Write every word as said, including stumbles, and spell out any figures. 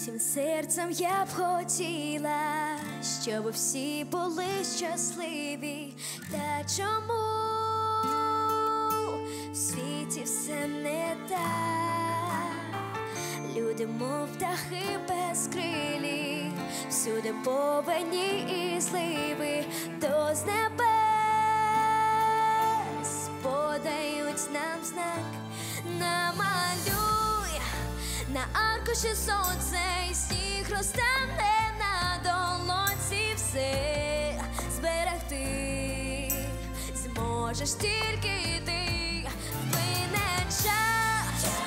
Всім серцем я б хотіла, щоб всі були щасливі. Та чому в світі все не так? Люди, мов птахи безкрилі, всюди повені і зливи, то з небес подають нам знак. Намалюй на аркуші сонце, і сніг розтане на долонці. Все зберегти зможеш тільки ти. Вплине час,